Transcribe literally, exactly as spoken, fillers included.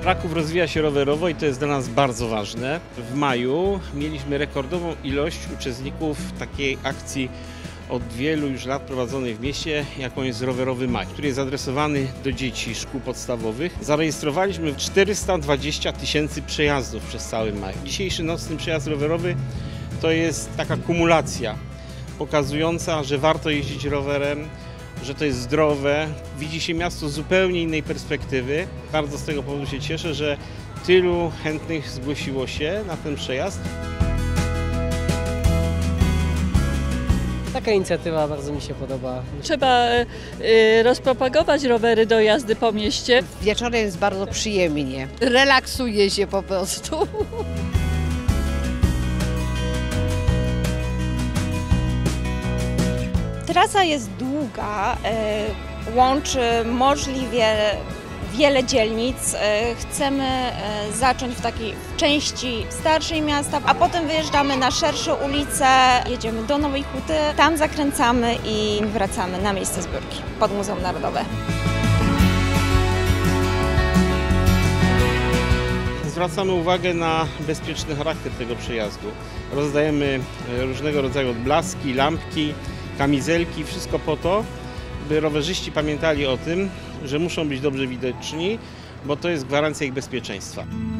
Raków rozwija się rowerowo i to jest dla nas bardzo ważne. W maju mieliśmy rekordową ilość uczestników takiej akcji od wielu już lat prowadzonej w mieście, jaką jest Rowerowy Maj, który jest adresowany do dzieci szkół podstawowych. Zarejestrowaliśmy czterysta dwadzieścia tysięcy przejazdów przez cały maj. Dzisiejszy nocny przejazd rowerowy to jest taka kumulacja pokazująca, że warto jeździć rowerem, że to jest zdrowe. Widzi się miasto z zupełnie innej perspektywy. Bardzo z tego powodu się cieszę, że tylu chętnych zgłosiło się na ten przejazd. Taka inicjatywa bardzo mi się podoba. Trzeba y, rozpropagować rowery do jazdy po mieście. Wieczorem jest bardzo przyjemnie. Relaksuje się po prostu. Trasa jest długa, łączy możliwie wiele dzielnic. Chcemy zacząć w takiej części starszej miasta, a potem wyjeżdżamy na szersze ulice, jedziemy do Nowej Huty, tam zakręcamy i wracamy na miejsce zbiórki pod Muzeum Narodowe. Zwracamy uwagę na bezpieczny charakter tego przejazdu. Rozdajemy różnego rodzaju odblaski, lampki, kamizelki, wszystko po to, by rowerzyści pamiętali o tym, że muszą być dobrze widoczni, bo to jest gwarancja ich bezpieczeństwa.